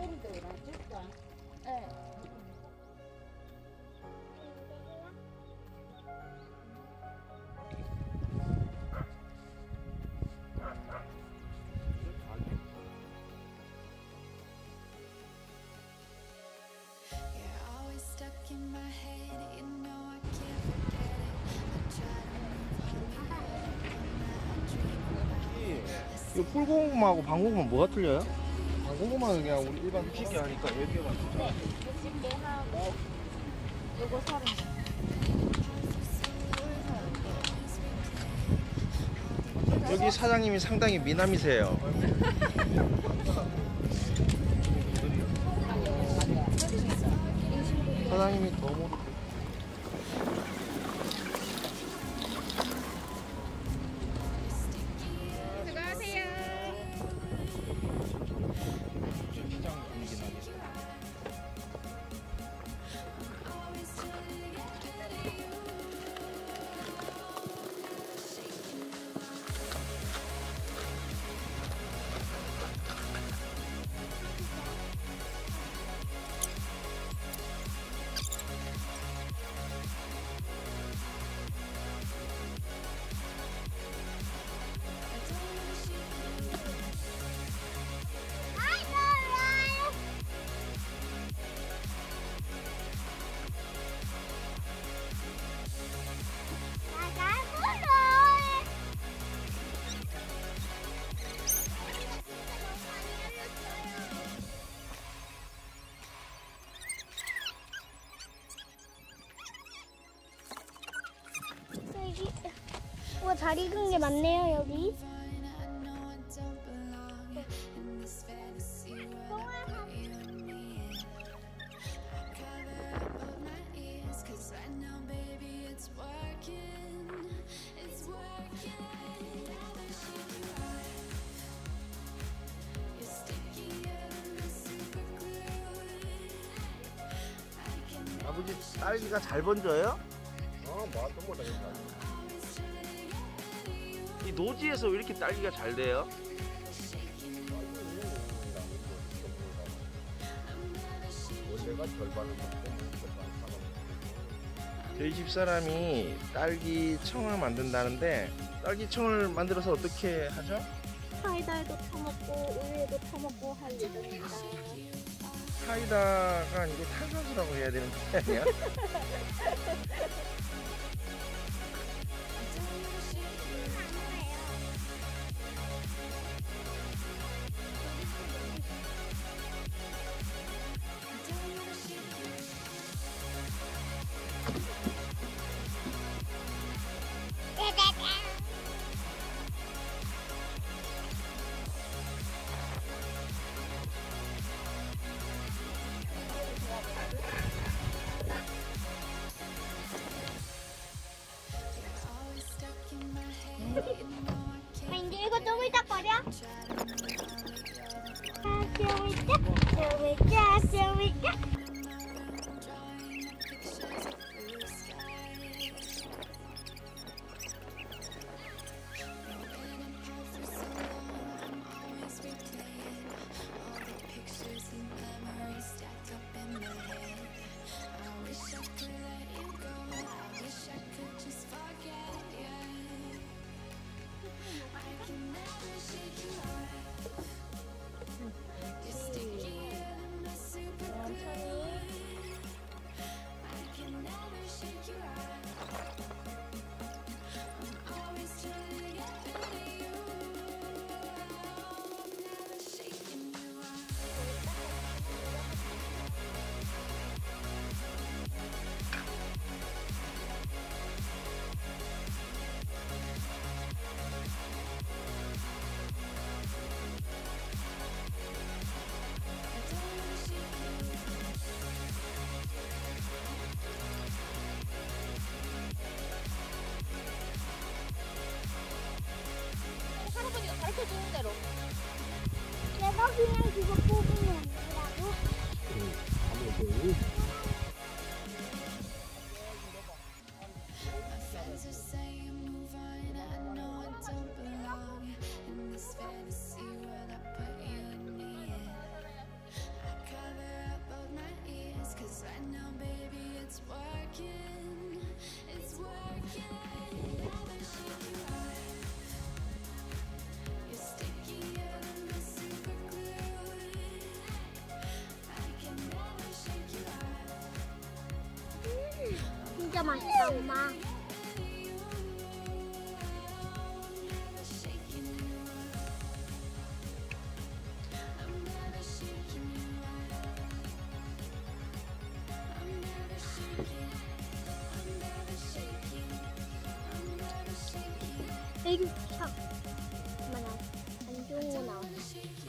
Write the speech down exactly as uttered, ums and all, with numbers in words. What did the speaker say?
애들도 놔줄까? 네. 이 풀고구마하고 방고구마 뭐가 틀려요? 방고구마는 그냥 우리 일반 육식계 하니까 여기가 네. 육십 개 하고 요거 서른 개. 여기 사장님이 상당히 미남이세요. 사장님이 더 모르고. 시장 분위기 나게. 우와, 잘 익은 게 많네요, 여기. 아버지 딸기가 잘 번져요? 어, 맛도 못하겠다. 이 노지에서 왜 이렇게 딸기가 잘 돼요? 원래가 절반을 먹고 저희 집사람이 딸기청을 만든다는데 딸기청을 만들어서 어떻게 하죠? 사이다에도 타먹고 우유에도 타먹고 할 예정입니다. 사이다가 아니고 탄산수라고 해야 되는 게 아니야? 왠지 이거 쪼물짝거려? 아, 쪼물짝, 쪼물짝, 쪼물짝. 할아버지가 가르쳐주는 대로. 내가 그냥 그거 뽑으면 되라고? 맛있다, 엄마. 이거 참, 엄마 나 안 좋은 거 나왔어.